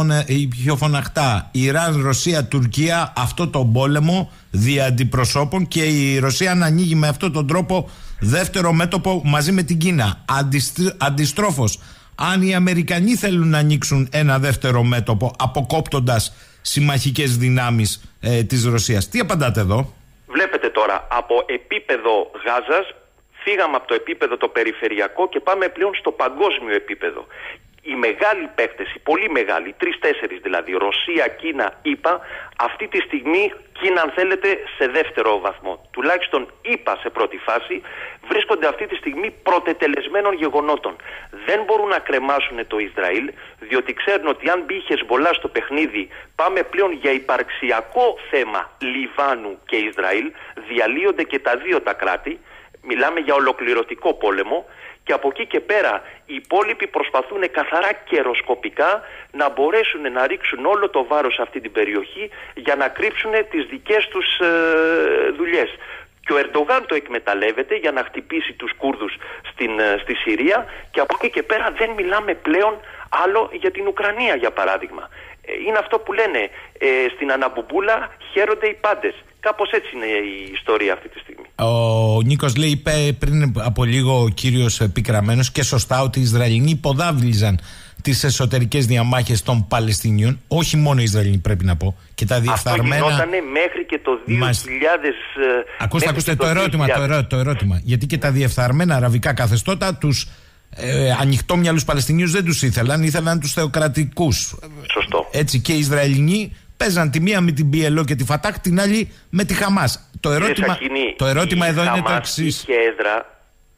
ή πιο φωναχτά Ιράν, Ρωσία, Τουρκία αυτό το πόλεμο δια αντιπροσώπων, και η Ρωσία να ανοίγει με αυτόν τον τρόπο δεύτερο μέτωπο μαζί με την Κίνα. Αντιστρόφως, αν οι Αμερικανοί θέλουν να ανοίξουν ένα δεύτερο μέτωπο αποκόπτοντας συμμαχικές δυνάμεις της Ρωσίας, τι απαντάτε εδώ? Βλέπετε τώρα, από επίπεδο Γάζας φύγαμε από το επίπεδο το περιφερειακό και πάμε πλέον στο παγκόσμιο επίπεδο. Οι μεγάλοι παίκτες, οι πολύ μεγάλοι, 3-4 δηλαδή, Ρωσία, Κίνα, ΗΠΑ, αυτή τη στιγμή, Κίνα αν θέλετε σε δεύτερο βαθμό, τουλάχιστον ΗΠΑ σε πρώτη φάση, βρίσκονται αυτή τη στιγμή πρωτετελεσμένων γεγονότων. Δεν μπορούν να κρεμάσουν το Ισραήλ, διότι ξέρουν ότι αν μπει η Χεσμπολά στο παιχνίδι, πάμε πλέον για υπαρξιακό θέμα Λιβάνου και Ισραήλ. διαλύονται και τα δύο τα κράτη, μιλάμε για ολοκληρωτικό πόλεμο, και από εκεί και πέρα οι υπόλοιποι προσπαθούν καθαρά καιροσκοπικά να μπορέσουν να ρίξουν όλο το βάρος σε αυτή την περιοχή για να κρύψουν τις δικές τους δουλειές. Και ο Ερντογάν το εκμεταλλεύεται για να χτυπήσει τους Κούρδους στη Συρία, και από εκεί και πέρα δεν μιλάμε πλέον άλλο για την Ουκρανία, για παράδειγμα. Είναι αυτό που λένε, στην αναμπομπούλα χαίρονται οι πάντες. Κάπως έτσι είναι η ιστορία αυτή τη στιγμή. Ο Νίκος λέει, είπε πριν από λίγο ο κύριος Πικραμένος, και σωστά, ότι οι Ισραηλινοί υποδάβλιζαν τις εσωτερικές διαμάχες των Παλαιστινίων. Όχι μόνο οι Ισραηλινοί, πρέπει να πω. Και τα διεφθαρμένα. Αυτό γινότανε μέχρι και το 2000. Ακούστε το ερώτημα. Γιατί και τα διεφθαρμένα αραβικά καθεστώτα τους ανοιχτόμυαλους Παλαιστινίους δεν τους ήθελαν τους θεοκρατικούς. Σωστό. Έτσι και οι Ισραηλινοί παίζαν τη μία με την PLO και τη Φατάχ, την άλλη με τη Χαμάς. Το ερώτημα εδώ είναι το εξής. Είχε έδρα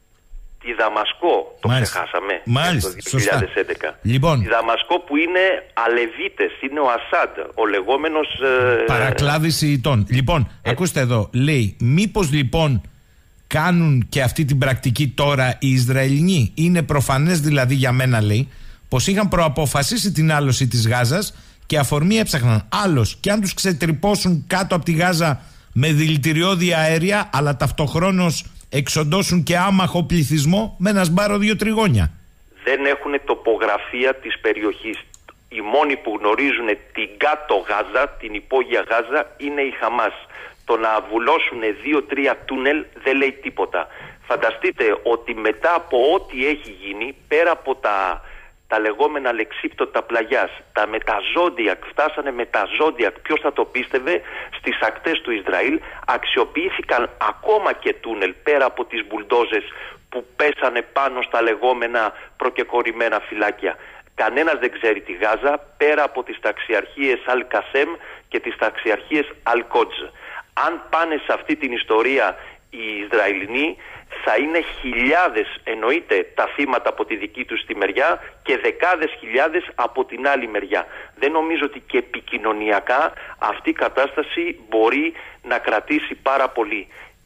τη Δαμασκό, το ξεχάσαμε, το 2011. Λοιπόν, τη Δαμασκό που είναι Αλεβίτες, είναι ο Ασάντ, ο λεγόμενος... παρακλάδης Ιητών. Λοιπόν, ακούστε εδώ, λέει, μήπως λοιπόν κάνουν και αυτή την πρακτική τώρα οι Ισραηλινοί? Είναι προφανές δηλαδή για μένα, λέει, πως είχαν προαποφασίσει την άλωση της Γάζας και αφορμή έψαχναν άλλος, και αν τους ξετρυπώσουν κάτω από τη Γάζα με δηλητηριώδη αέρια, αλλά ταυτοχρόνως εξοντώσουν και άμαχο πληθυσμό με ένα σπάρο 2 τριγώνια. Δεν έχουν τοπογραφία της περιοχής. Οι μόνοι που γνωρίζουν την κάτω Γάζα, την υπόγεια Γάζα, είναι η Χαμάς. Το να βουλώσουν 2-3 τούνελ δεν λέει τίποτα. Φανταστείτε ότι μετά από ό,τι έχει γίνει, πέρα από τα λεγόμενα λεξίπτωτα πλαγιάς, τα μεταζόντιακ, φτάσανε μεταζόντιακ, ποιος θα το πίστευε, στις ακτές του Ισραήλ αξιοποιήθηκαν ακόμα και τούνελ πέρα από τις μπουλντόζες που πέσανε πάνω στα λεγόμενα προκεκορημένα φυλάκια. Κανένας δεν ξέρει τη Γάζα πέρα από τις ταξιαρχίες Αλ-Κασέμ και τις ταξιαρχίες Αλ-Κότζ. Αν πάνε σε αυτή την ιστορία οι Ισραηλινοί, θα είναι χιλιάδες, εννοείται, τα θύματα από τη δική τους τη μεριά και δεκάδες χιλιάδες από την άλλη μεριά. Δεν νομίζω ότι και επικοινωνιακά αυτή η κατάσταση μπορεί να κρατήσει πάρα πολύ.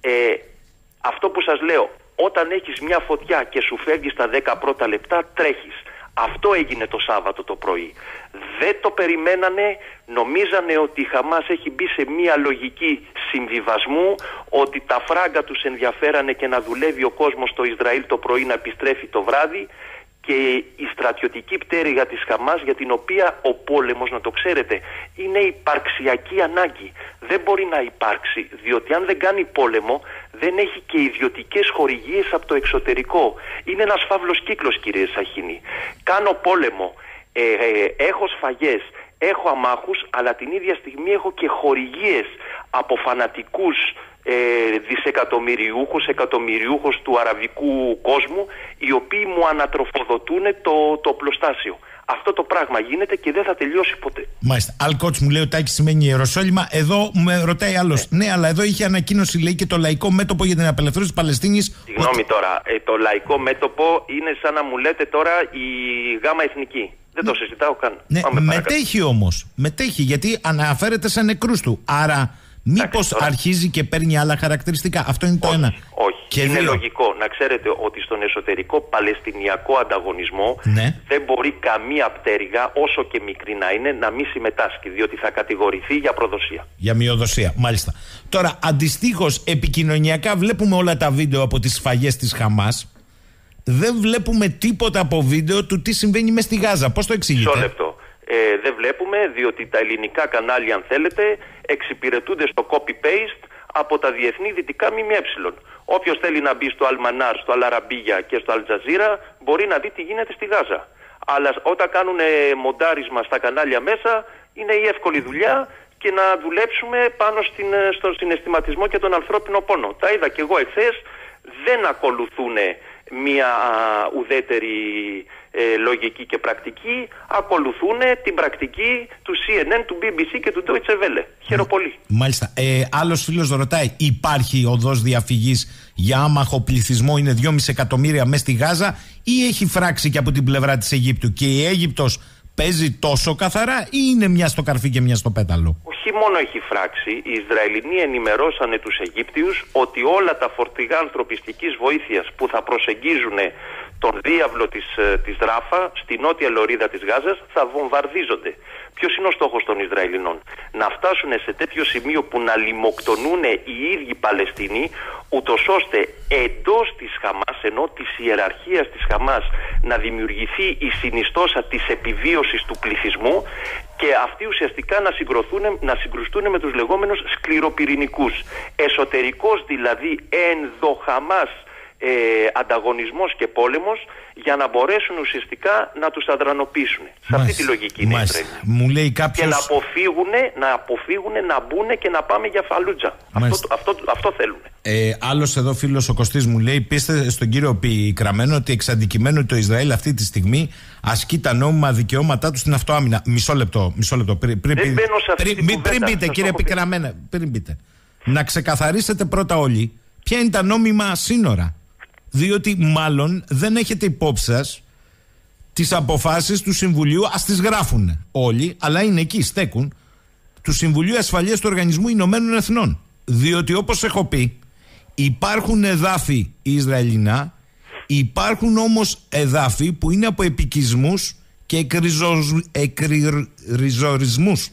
Αυτό που σας λέω, όταν έχεις μια φωτιά και σου φεύγει στα 10 πρώτα λεπτά, τρέχεις. Αυτό έγινε το Σάββατο το πρωί. Δεν το περιμένανε, νομίζανε ότι η Χαμάς έχει μπει σε μια λογική συμβιβασμού, ότι τα φράγκα τους ενδιαφέρανε και να δουλεύει ο κόσμος στο Ισραήλ το πρωί, να επιστρέφει το βράδυ, και η στρατιωτική πτέρυγα της Χαμάς, για την οποία ο πόλεμος, να το ξέρετε, είναι υπαρξιακή ανάγκη. Δεν μπορεί να υπάρξει, διότι αν δεν κάνει πόλεμο δεν έχει και ιδιωτικές χορηγίες από το εξωτερικό. Είναι ένας φαύλος κύκλος, κύριε Σαχίνη. Κάνω πόλεμο, έχω σφαγές, έχω αμάχους, αλλά την ίδια στιγμή έχω και χορηγίες από φανατικούς δισεκατομμυριούχους, εκατομμυριούχους του αραβικού κόσμου, οι οποίοι μου ανατροφοδοτούν το οπλοστάσιο. Αυτό το πράγμα γίνεται και δεν θα τελειώσει ποτέ. Μάλιστα. Αλ-Κότς μου λέει ότι Τάκης σημαίνει Ιεροσόλυμα. Εδώ με ρωτάει άλλος. Ναι, αλλά εδώ είχε ανακοίνωση, λέει, και το Λαϊκό Μέτωπο για την Απελευθέρωση της Παλαιστίνης. Συγγνώμη τώρα. Το Λαϊκό Μέτωπο είναι σαν να μου λέτε τώρα η Γάμα Εθνική. Δεν το συζητάω καν. Ναι, μετέχει όμως. Μετέχει, γιατί αναφέρεται σε νεκρούς του. Άρα μήπως αρχίζει και παίρνει άλλα χαρακτηριστικά? Αυτό είναι το ένα. Όχι. Και είναι λογικό να ξέρετε ότι στον εσωτερικό παλαιστινιακό ανταγωνισμό δεν μπορεί καμία πτέρυγα, όσο και μικρή να είναι, να μην συμμετάσχει, διότι θα κατηγορηθεί για προδοσία. Για μειοδοσία, μάλιστα. Τώρα, αντιστοίχως, επικοινωνιακά βλέπουμε όλα τα βίντεο από τις σφαγές της Χαμάς. Δεν βλέπουμε τίποτα από βίντεο του τι συμβαίνει μες στη Γάζα. Πώς το εξηγείτε? Μισό λεπτό. Δεν βλέπουμε, διότι τα ελληνικά κανάλια, αν θέλετε, εξυπηρετούνται στο copy-paste από τα διεθνή δυτικά ΜΜΕ. Όποιος θέλει να μπει στο Αλμανάρ, στο Αλαραμπίγια και στο Αλτζαζίρα μπορεί να δει τι γίνεται στη Γάζα. Αλλά όταν κάνουν μοντάρισμα στα κανάλια μέσα, είναι η εύκολη δουλειά και να δουλέψουμε πάνω στον συναισθηματισμό και τον ανθρώπινο πόνο. Τα είδα και εγώ εχθές, δεν ακολουθούν μια ουδέτερη λογική και πρακτική, ακολουθούν την πρακτική του CNN, του BBC και του Deutsche Welle. Χαίρομαι πολύ. Μάλιστα. Άλλος φίλος ρωτάει, υπάρχει οδός διαφυγής για άμαχο πληθυσμό, είναι 2,5 εκατομμύρια μέσα στη Γάζα, ή έχει φράξει και από την πλευρά της Αιγύπτου, και η Αίγυπτος παίζει τόσο καθαρά, ή είναι μια στο καρφί και μια στο πέταλο? Όχι μόνο έχει φράξει, οι Ισραηλινοί ενημερώσανε τους Αιγύπτιους ότι όλα τα φορτηγά ανθρωπιστικής βοήθειας που θα προσεγγίζουν τον διάβλο της Ράφα στη νότια λωρίδα της Γάζας θα βομβαρδίζονται. Ποιος είναι ο στόχος των Ισραηλινών? Να φτάσουν σε τέτοιο σημείο που να λιμοκτονούν οι ίδιοι Παλαιστίνοι, ούτως ώστε εντός της Χαμάς, ενώ της ιεραρχίας της Χαμάς, να δημιουργηθεί η συνιστόσα της επιβίωσης του πληθυσμού και αυτοί ουσιαστικά να συγκρουστούν με τους λεγόμενους σκληροπυρηνικούς. Εσωτερικός δηλαδή ενδοχαμάς ανταγωνισμός και πόλεμος, για να μπορέσουν ουσιαστικά να τους αδρανοποιήσουν. Σε αυτή τη λογική είναι η μου λέει κάποιος... Και να αποφύγουν να μπουν και να πάμε για Φαλούτζα. Αυτό θέλουν. Άλλος εδώ φίλος ο Κωστής μου λέει: πείστε στον κύριο Πικραμένο ότι εξ αντικειμένου το Ισραήλ αυτή τη στιγμή ασκεί τα νόμιμα δικαιώματά του στην αυτοάμυνα. Μισό λεπτό. Πριν πείτε, κύριε Πικραμένο, πριν πείτε. Να ξεκαθαρίσετε πρώτα όλοι ποια είναι τα νόμιμα σύνορα. Διότι μάλλον δεν έχετε υπόψη σας τις αποφάσεις του Συμβουλίου, ας τις γράφουν όλοι, αλλά είναι εκεί, στέκουν, του Συμβουλίου Ασφαλείας του Οργανισμού Ηνωμένων Εθνών. Διότι όπως έχω πει, υπάρχουν εδάφη Ισραηλινά, υπάρχουν όμως εδάφη που είναι από επικισμούς και εκριζορισμούς.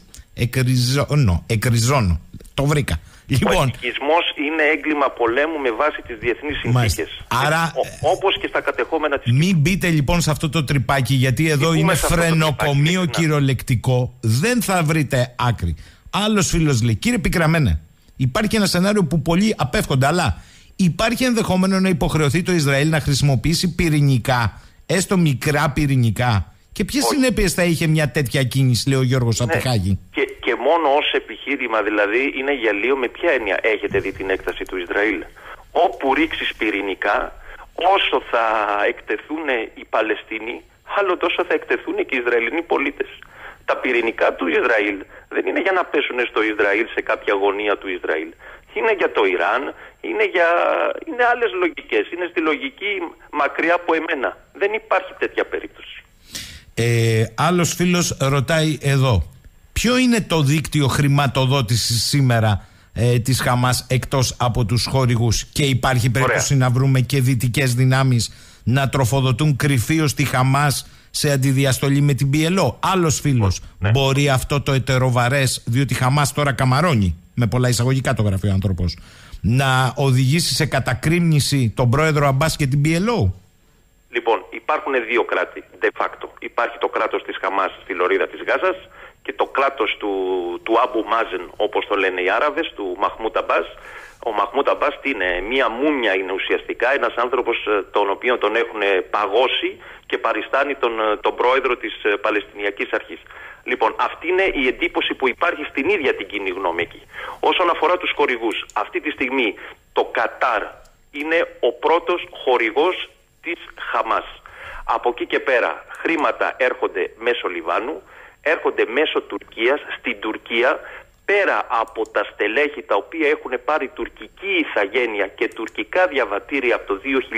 Εκριζώνω. Το βρήκα. Λοιπόν, ο επικισμός είναι έγκλημα πολέμου με βάση τις διεθνείς συνθήκες. Άρα, όπως και στα κατεχόμενα της. Μην μπείτε λοιπόν σε αυτό το τρυπάκι, γιατί εδώ είναι φρενοκομείο κυριολεκτικό. Δεν θα βρείτε άκρη. Άλλος φίλος λέει: κύριε Πικραμένε, υπάρχει ένα σενάριο που πολλοί απέφχονται, αλλά υπάρχει ενδεχόμενο να υποχρεωθεί το Ισραήλ να χρησιμοποιήσει πυρηνικά, έστω μικρά πυρηνικά. Και ποιες συνέπειες θα είχε μια τέτοια κίνηση, λέει ο Γιώργος από τη Χάγη. Και μόνο ως επιχείρημα δηλαδή είναι γελίο. Με ποια έννοια? Έχετε δει την έκταση του Ισραήλ? Όπου ρίξεις πυρηνικά, όσο θα εκτεθούν οι Παλαιστίνοι, άλλο τόσο θα εκτεθούν και οι Ισραηλινοί πολίτες. Τα πυρηνικά του Ισραήλ δεν είναι για να πέσουν στο Ισραήλ, σε κάποια γωνία του Ισραήλ. Είναι για το Ιράν, είναι άλλες λογικές. Είναι στη λογική μακριά από εμένα. Δεν υπάρχει τέτοια περίπτωση. Άλλος φίλος ρωτάει εδώ: ποιο είναι το δίκτυο χρηματοδότησης σήμερα της Χαμάς εκτός από τους χορηγούς, και υπάρχει περίπτωση να βρούμε και δυτικές δυνάμεις να τροφοδοτούν κρυφίως τη Χαμάς σε αντιδιαστολή με την PLO? Άλλος φίλος: μπορεί αυτό το ετεροβαρές, διότι η Χαμάς τώρα καμαρώνει, με πολλά εισαγωγικά το γραφείο ο άνθρωπος, να οδηγήσει σε κατακρίμνηση τον πρόεδρο Αμπάς και την PLO? Λοιπόν, υπάρχουν δύο κράτη de facto. Υπάρχει το κράτος της Χαμάς στη λωρίδα της Γάζας και το κράτος του Αμπου Μάζεν, όπως το λένε οι Άραβες, του Μαχμούντ Αμπάς. Ο Μαχμούντ Αμπάς τι είναι? Μία μούμια είναι ουσιαστικά, ένας άνθρωπος τον οποίο τον έχουν παγώσει και παριστάνει τον πρόεδρο της Παλαιστινιακής Αρχής. Λοιπόν, αυτή είναι η εντύπωση που υπάρχει στην ίδια την κοινή γνώμη εκεί. Όσον αφορά τους χορηγούς, αυτή τη στιγμή το Κατάρ είναι ο πρώτος χορηγός της Χαμάς. Από εκεί και πέρα χρήματα έρχονται μέσω Λιβάνου, έρχονται μέσω Τουρκίας. Στην Τουρκία, πέρα από τα στελέχη τα οποία έχουν πάρει τουρκική ηθαγένεια και τουρκικά διαβατήρια από το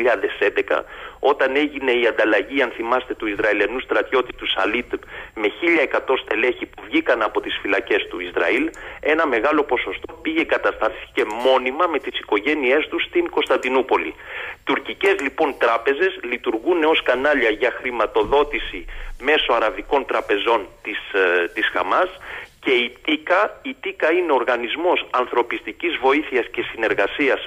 2011, όταν έγινε η ανταλλαγή, αν θυμάστε, του Ισραηλινού στρατιώτη του Σαλίτ με 1.100 στελέχη που βγήκαν από τις φυλακές του Ισραήλ, ένα μεγάλο ποσοστό πήγε, καταστάθηκε μόνιμα με τις οικογένειές τους στην Κωνσταντινούπολη. Τουρκικές λοιπόν τράπεζες λειτουργούν ως κανάλια για χρηματοδότηση μέσω αραβικών τραπεζών της Χαμάς. Και η ΤΙΚΑ είναι ο Οργανισμός Ανθρωπιστικής Βοήθειας και Συνεργασίας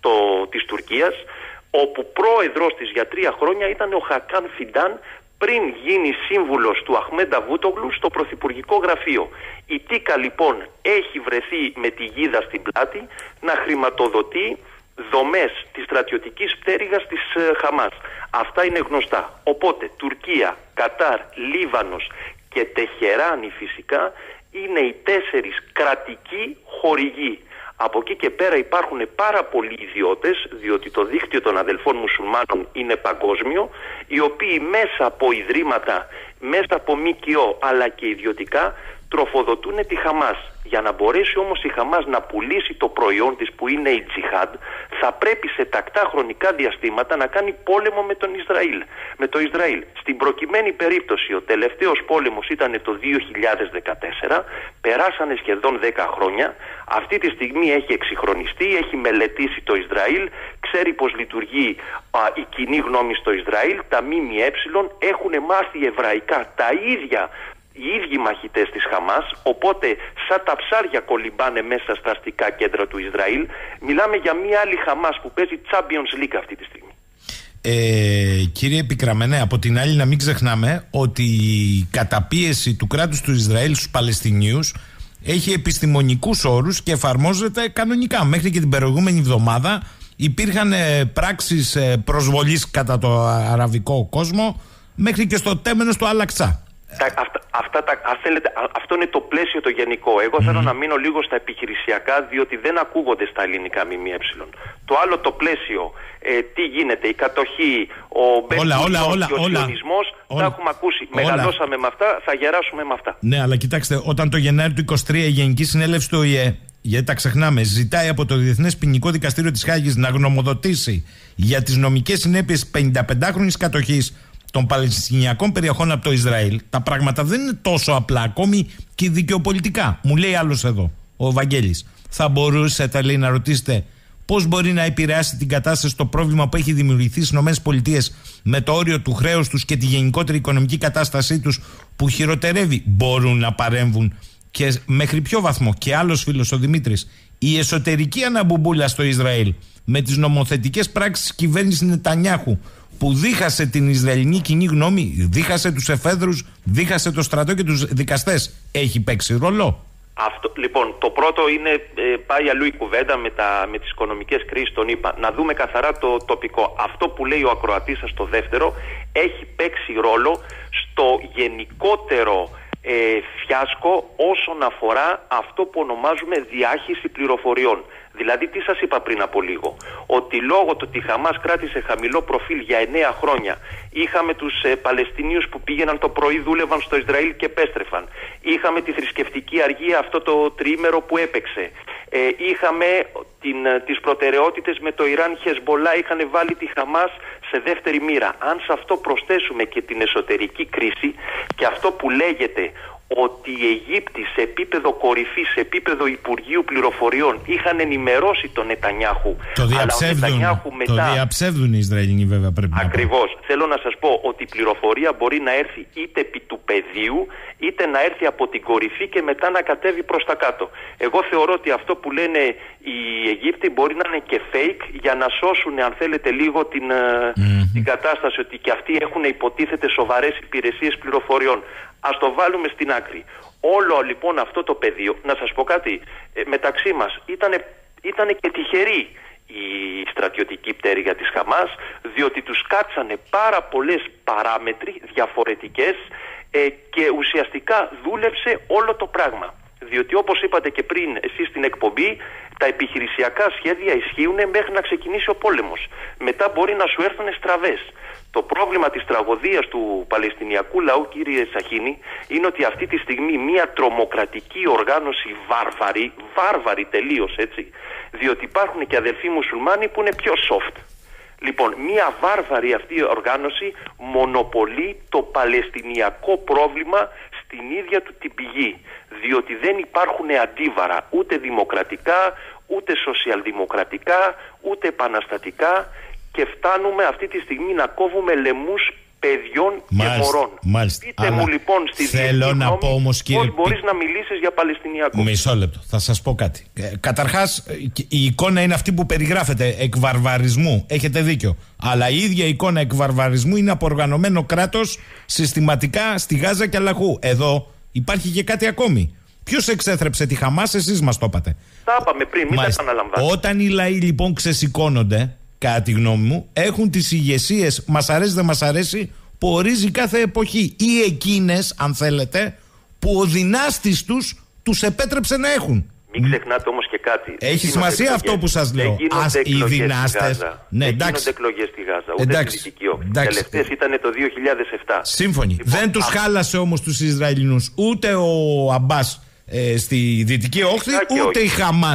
της Τουρκίας, όπου πρόεδρος της για 3 χρόνια ήταν ο Χακάν Φιντάν, πριν γίνει σύμβουλος του Αχμέντα Βούτογλου στο Πρωθυπουργικό Γραφείο. Η ΤΙΚΑ λοιπόν έχει βρεθεί με τη γίδα στην πλάτη να χρηματοδοτεί δομές της στρατιωτικής πτέρυγας της Χαμάς. Αυτά είναι γνωστά. Οπότε Τουρκία, Κατάρ, Λίβανος και Τεχεράνη φυσικά είναι οι 4 κρατικοί χορηγοί. Από εκεί και πέρα υπάρχουν πάρα πολλοί ιδιώτες, διότι το δίκτυο των αδελφών μουσουλμάνων είναι παγκόσμιο, οι οποίοι μέσα από ιδρύματα, μέσα από ΜΚΟ αλλά και ιδιωτικά τροφοδοτούν τη Χαμάς. Για να μπορέσει όμως η Χαμάς να πουλήσει το προϊόν της που είναι η τζιχάντ, θα πρέπει σε τακτά χρονικά διαστήματα να κάνει πόλεμο με το Ισραήλ. Στην προκειμένη περίπτωση ο τελευταίος πόλεμος ήταν το 2014, περάσανε σχεδόν 10 χρόνια, αυτή τη στιγμή έχει εξυγχρονιστεί, έχει μελετήσει το Ισραήλ, ξέρει πως λειτουργεί η κοινή γνώμη στο Ισραήλ, τα ΜΜΕ έχουν μάθει εβραϊκά τα ίδια. Οι ίδιοι μαχητές της Χαμάς, οπότε σαν τα ψάρια κολυμπάνε μέσα στα αστικά κέντρα του Ισραήλ. Μιλάμε για μια άλλη Χαμάς που παίζει Champions League αυτή τη στιγμή. Κύριε Επικραμένε, από την άλλη να μην ξεχνάμε ότι η καταπίεση του κράτους του Ισραήλ στους Παλαιστινίους έχει επιστημονικούς όρους και εφαρμόζεται κανονικά. Μέχρι και την προηγούμενη εβδομάδα υπήρχαν πράξεις προσβολής κατά το αραβικό κόσμο, μέχρι και στο τέμενος του Αλαξά. Αυτό είναι το πλαίσιο το γενικό. Εγώ θέλω να μείνω λίγο στα επιχειρησιακά, διότι δεν ακούγονται στα ελληνικά ΜΜΕ. Το άλλο το πλαίσιο, τι γίνεται, η κατοχή, ο μπενζινός και ο σιωνισμός, τα έχουμε ακούσει. Μεγαλώσαμε με αυτά, θα γεράσουμε με αυτά. Ναι, αλλά κοιτάξτε, όταν το Γενάρη του 23 η Γενική Συνέλευση του ΟΗΕ, γιατί τα ξεχνάμε, ζητάει από το Διεθνές Ποινικό Δικαστήριο της Χάγης να γνωμοδοτήσει για τις νομικές συνέπειες 55χρονης κατοχής των Παλαιστινιακών περιοχών από το Ισραήλ, τα πράγματα δεν είναι τόσο απλά, ακόμη και δικαιοπολιτικά. Μου λέει άλλος εδώ, ο Βαγγέλης, θα μπορούσατε, λέει, να ρωτήσετε πώς μπορεί να επηρεάσει την κατάσταση το πρόβλημα που έχει δημιουργηθεί στις ΗΠΑ με το όριο του χρέους τους και τη γενικότερη οικονομική κατάστασή τους που χειροτερεύει. Μπορούν να παρέμβουν και μέχρι ποιο βαθμό? Και άλλος φίλος, ο Δημήτρης, η εσωτερική αναμπουμπούλα στο Ισραήλ με τις νομοθετικές πράξεις της κυβέρνησης Νετανιάχου, που δίχασε την Ισραηλινή κοινή γνώμη, δίχασε τους εφέδρους, δίχασε το στρατό και τους δικαστές, έχει παίξει ρόλο? Λοιπόν, το πρώτο είναι, πάει αλλού η κουβέντα με τις οικονομικές κρίσεις, τον είπα. Να δούμε καθαρά το τοπικό. Αυτό που λέει ο ακροατής σας το δεύτερο, έχει παίξει ρόλο στο γενικότερο φιάσκο όσον αφορά αυτό που ονομάζουμε διάχυση πληροφοριών. Δηλαδή, τι σας είπα πριν από λίγο? Ότι λόγω του ότι η Χαμάς κράτησε χαμηλό προφίλ για 9 χρόνια, είχαμε τους Παλαιστινίους που πήγαιναν το πρωί, δούλευαν στο Ισραήλ και επέστρεφαν. Είχαμε τη θρησκευτική αργία, αυτό το τριήμερο που έπαιξε. Είχαμε τις προτεραιότητες με το Ιράν, Χεσμπολά, είχαν βάλει τη Χαμάς σε δεύτερη μοίρα. Αν σε αυτό προσθέσουμε και την εσωτερική κρίση και αυτό που λέγεται ότι οι Αιγύπτιοι σε επίπεδο κορυφής, σε επίπεδο Υπουργείου Πληροφοριών είχαν ενημερώσει τον Νετανιάχου. Το διαψεύδουν οι Ισραηλινοί, βέβαια, πρέπει να πω. Ακριβώς. Θέλω να σας πω ότι η πληροφορία μπορεί να έρθει είτε επί του πεδίου, είτε να έρθει από την κορυφή και μετά να κατέβει προς τα κάτω. Εγώ θεωρώ ότι αυτό που λένε οι Αιγύπτιοι μπορεί να είναι και fake για να σώσουν, αν θέλετε, λίγο την κατάσταση, ότι και αυτοί έχουν υποτίθεται σοβαρές υπηρεσίες πληροφοριών. Ας το βάλουμε στην άκρη. Όλο λοιπόν αυτό το πεδίο, να σας πω κάτι, μεταξύ μας ήτανε και τυχεροί η στρατιωτική πτέρυγα της Χαμάς, διότι τους κάτσανε πάρα πολλές παράμετροι διαφορετικές και ουσιαστικά δούλεψε όλο το πράγμα. Διότι όπως είπατε και πριν εσείς στην εκπομπή, τα επιχειρησιακά σχέδια ισχύουν μέχρι να ξεκινήσει ο πόλεμος. Μετά μπορεί να σου έρθουν στραβές. Το πρόβλημα της τραγωδίας του Παλαιστινιακού λαού, κύριε Σαχίνη, είναι ότι αυτή τη στιγμή μια τρομοκρατική οργάνωση βάρβαρη τελείως, έτσι, διότι υπάρχουν και αδελφοί μουσουλμάνοι που είναι πιο soft. Λοιπόν, μια βάρβαρη αυτή οργάνωση μονοπολεί το παλαιστινιακό πρόβλημα στην ίδια του την πηγή, διότι δεν υπάρχουν αντίβαρα ούτε δημοκρατικά, ούτε σοσιαλδημοκρατικά, ούτε επαναστατικά, και φτάνουμε αυτή τη στιγμή να κόβουμε λαιμούς παιδιών και μωρών. Πείτε μου λοιπόν στη διεθνή γνώμη πώς μπορείς να μιλήσεις για Παλαιστινιακό. Μισό λεπτό, θα σας πω κάτι. Καταρχάς, η εικόνα είναι αυτή που περιγράφεται, εκβαρβαρισμού. Έχετε δίκιο. Αλλά η ίδια εικόνα εκβαρβαρισμού είναι από οργανωμένο κράτος συστηματικά στη Γάζα και αλλαχού. Εδώ υπάρχει και κάτι ακόμη. Ποιος εξέθρεψε τη Χαμάς? Εσείς μας το είπατε. Τα είπαμε πριν, μην τα επαναλαμβάνω. Όταν οι λαοί λοιπόν ξεσηκώνονται, κατά τη γνώμη μου, έχουν τις ηγεσίες, μας αρέσει δεν μας αρέσει, που ορίζει κάθε εποχή, ή εκείνες, αν θέλετε, που ο δυνάστης τους επέτρεψε να έχουν. Μην ξεχνάτε όμως και κάτι. Έχει σημασία αυτό που σας λέω. Οι δυνάστες. Ναι, δεν γίνονται εκλογές στη Γάζα, ούτε στη Δυτική Όχθη. Τελευταίες ήταν το 2007. Σύμφωνοι. Λοιπόν, δεν τους χάλασε όμως τους Ισραηλινούς ούτε ο Αμπάς στη Δυτική Όχθη, ούτε η Χαμάς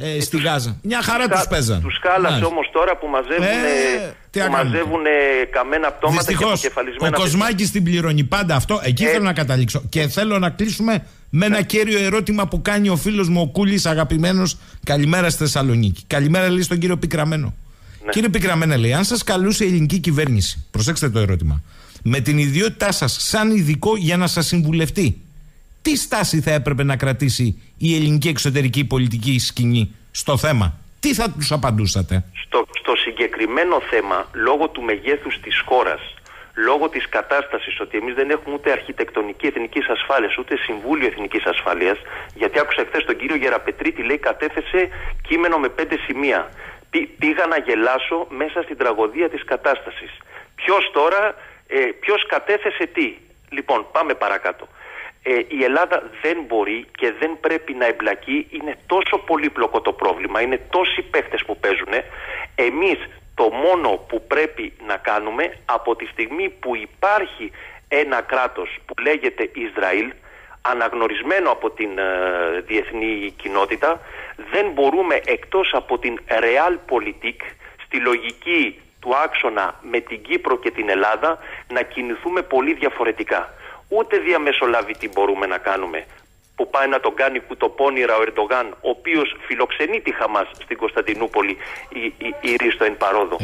στη Γάζα. Μια χαρά τους παίζαν. Τους χάλασε όμως τώρα που μαζεύουν καμένα πτώματα. Δυστυχώς, και αποκεφαλισμένα. ο Κοσμάκης την πληρώνει πάντα αυτό. Εκεί θέλω να καταλήξω. Και θέλω να κλείσουμε με ένα κέριο ερώτημα που κάνει ο φίλος μου ο Κούλης, αγαπημένος. Καλημέρα στη Θεσσαλονίκη. Καλημέρα, λέει, στον κύριο Πικραμένο. Ναι. Κύριε Πικραμένε, λέει, αν σας καλούσε η ελληνική κυβέρνηση, προσέξτε το ερώτημα, με την ιδιότητά σας σαν ειδικό για να σας συμβουλευτεί, τι στάση θα έπρεπε να κρατήσει η ελληνική εξωτερική πολιτική σκηνή στο θέμα? Τι θα τους απαντούσατε? Στο συγκεκριμένο θέμα, λόγω του μεγέθους της χώρας, λόγω της κατάστασης ότι εμείς δεν έχουμε ούτε αρχιτεκτονική εθνικής ασφάλειας, ούτε Συμβούλιο Εθνικής Ασφάλειας, γιατί άκουσα χθες τον κύριο Γεραπετρίτη, λέει, κατέθεσε κείμενο με 5 σημεία. Πήγα να γελάσω μέσα στην τραγωδία της κατάστασης. Ποιος κατέθεσε τι? Λοιπόν, πάμε παρακάτω. Η Ελλάδα δεν μπορεί και δεν πρέπει να εμπλακεί. Είναι τόσο πολύπλοκο το πρόβλημα, είναι τόσοι παίχτες που παίζουν. Εμείς το μόνο που πρέπει να κάνουμε, από τη στιγμή που υπάρχει ένα κράτος που λέγεται Ισραήλ, αναγνωρισμένο από την διεθνή κοινότητα, δεν μπορούμε εκτός από την Realpolitik, στη λογική του άξονα με την Κύπρο και την Ελλάδα, να κινηθούμε πολύ διαφορετικά. Ούτε διαμεσολαβητή μπορούμε να κάνουμε, που πάει να τον κάνει κουτοπώνυρα ο Ερντογάν, ο οποίος φιλοξενεί τη Χαμάς στην Κωνσταντινούπολη η Ρίστο εν παρόδο.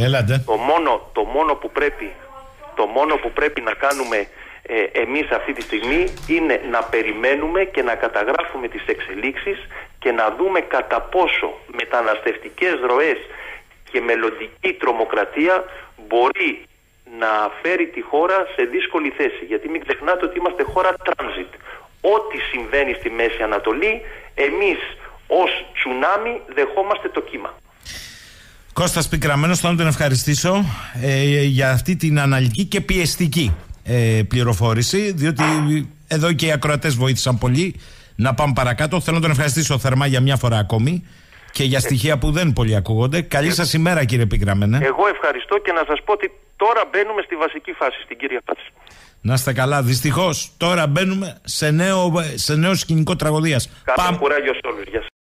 Το μόνο που πρέπει να κάνουμε εμείς αυτή τη στιγμή είναι να περιμένουμε και να καταγράφουμε τις εξελίξεις και να δούμε κατά πόσο μεταναστευτικές ροές και μελλοντική τρομοκρατία μπορεί να φέρει τη χώρα σε δύσκολη θέση. Γιατί μην ξεχνάτε ότι είμαστε χώρα transit. Ό,τι συμβαίνει στη Μέση Ανατολή, εμείς ως τσουνάμι δεχόμαστε το κύμα. Κώστας Πικραμένος, θέλω να τον ευχαριστήσω για αυτή την αναλυτική και πιεστική πληροφόρηση, διότι εδώ και οι ακροατές βοήθησαν πολύ να πάμε παρακάτω. Θέλω να τον ευχαριστήσω θερμά για μια φορά ακόμη και για στοιχεία που δεν πολύ ακούγονται. Καλή σας ημέρα, κύριε Πικραμένε. Εγώ ευχαριστώ και να σας πω ότι τώρα μπαίνουμε στη βασική φάση, στην κύρια φάση. Να είστε καλά. Δυστυχώς τώρα μπαίνουμε σε νέο σκηνικό τραγωδίας. Κάθε κουράγιο σε όλους.